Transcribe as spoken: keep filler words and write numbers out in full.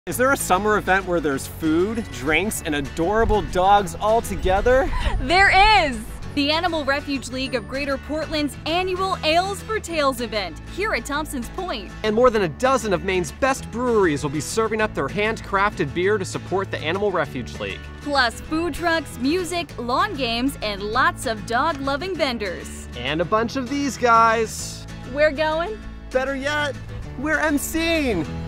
Is there a summer event where there's food, drinks, and adorable dogs all together? There is! The Animal Refuge League of Greater Portland's annual Ales for Tales event here at Thompson's Point. And more than a dozen of Maine's best breweries will be serving up their handcrafted beer to support the Animal Refuge League. Plus food trucks, music, lawn games, and lots of dog-loving vendors. And a bunch of these guys. We're going? Better yet, we're emceeing!